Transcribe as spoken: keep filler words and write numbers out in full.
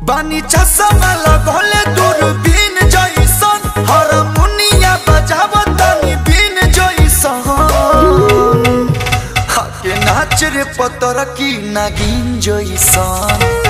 बानी चश्मा लगौले दूरबीन जइसन, हारमोनिया बजावतानी बीन जइसन। हाके नाच रे पतर की नागिन जइसन।